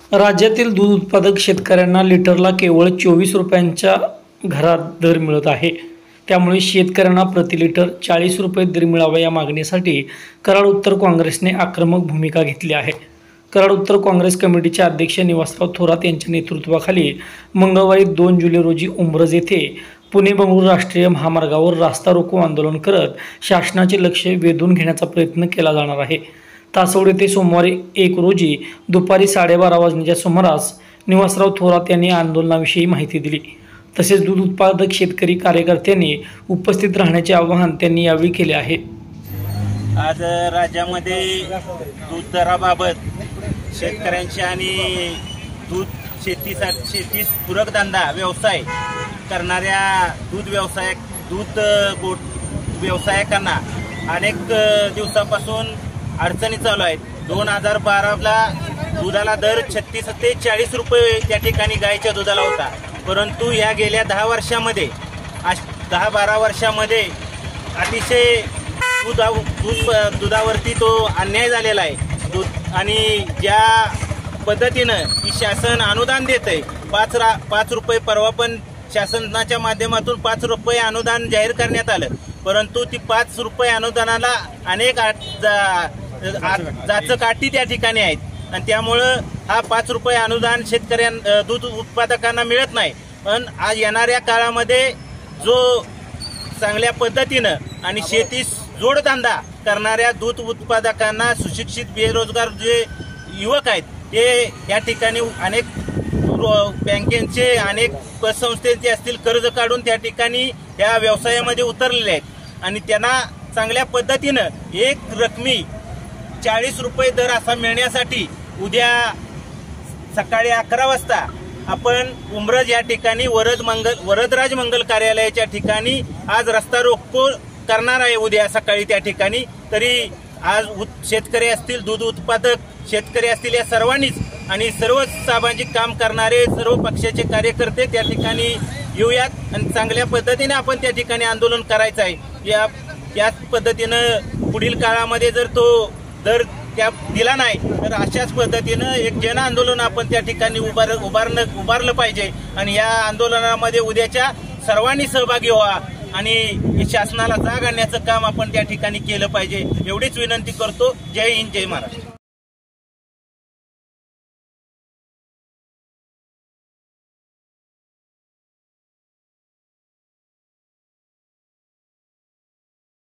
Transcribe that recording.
राज्यातील दूध उत्पादक शेतकऱ्यांना लिटरला केवळ 24 रुपयांच्या घरात दर मिळत आहे। त्यामुळे शेतकऱ्यांना प्रति लिटर 40 रुपये दर मिळावा या मागणीसाठी कराड उत्तर काँग्रेसने आक्रमक भूमिका घेतली आहे। कराड उत्तर काँग्रेस कमिटीचे अध्यक्ष निवासराव थोरात यांच्या नेतृत्वाखाली मंगळवारी 2 जुलै रोजी उंब्रज येथे पुणे बंगळुरू राष्ट्रीय महामार्गावर रास्ता रोको आंदोलन करत शासनाचे लक्ष वेधून घेण्याचा प्रयत्न केला जाणार आहे। तासवड येथे सोमवारी 1 रोजी दुपारी 12:30 वाजण्याच्या सुमारास निवासराव थोरात यांनी आंदोलनाविषयी माहिती दिली। तसेच दूध उत्पादक शेतकरी कार्यकर्त्यांनी उपस्थित राहण्याचे आवाहन त्यांनी यावेळी केले आहे। आज राज्यामध्ये दूध दराबाबत शेतकऱ्यांची आणि दूध शेतीस पूरक धंदा व्यवसाय करणाऱ्या दूध व्यवसायिकांना अनेक दिवसापासून अडचणी चालू आहेत। 2012ला दुधाला दर 36 ते 40 रुपये त्या ठिकाणी गायीच्या दुधाला होता, परंतु या गेल्या 10-12 वर्षामध्ये अतिशय दुधावरती तो अन्याय झालेला आहे। आणि ज्या पद्धतीनं की शासन अनुदान देतंय 5 रुपये, परवा पण शासनाच्या माध्यमातून 5 रुपये अनुदान जाहीर करण्यात आलं, परंतु ती 5 रुपये अनुदानाला अनेक जाचकाठी त्या ठिकाणी आहेत आणि त्यामुळं हा 5 रुपये अनुदान दूध उत्पादकांना मिळत नाही। पण आज येणाऱ्या काळामध्ये जो चांगल्या पद्धतीनं आणि शेतीस जोडधंदा करणाऱ्या दूध उत्पादकांना सुशिक्षित बेरोजगार जे युवक आहेत ते या ठिकाणी अनेक बँकेचे अनेक पतसंस्थेचे असतील कर्ज काढून त्या ठिकाणी या व्यवसायामध्ये उतरलेले आहेत आणि त्यांना चांगल्या पद्धतीनं एक रकमी 40 रुपये दर असा मिळण्यासाठी उद्या सकाळी 11 वाजता आपण उंब्रज या ठिकाणी वरदराज मंगल कार्यालयाच्या ठिकाणी आज रस्ता रोको करणार आहे उद्या सकाळी त्या ठिकाणी। तरी आज शेतकरी असतील, दूध उत्पादक शेतकरी असतील, या सर्वांनीच आणि सर्व सामाजिक काम करणारे सर्व पक्षाचे कार्यकर्ते त्या ठिकाणी येऊयात आणि चांगल्या पद्धतीने आपण त्या ठिकाणी आंदोलन करायचं आहे। याच पद्धतीनं पुढील काळामध्ये जर तो दर त्या दिला नाही तर अशाच पद्धतीनं एक जन आंदोलन आपण त्या ठिकाणी उभारलं पाहिजे आणि या आंदोलनामध्ये उद्याच्या सर्वांनी सहभागी व्हा आणि शासनाला जाग आणण्याचं काम आपण त्या ठिकाणी केलं पाहिजे, एवढीच विनंती करतो। जय हिंद, जय महाराष्ट्र।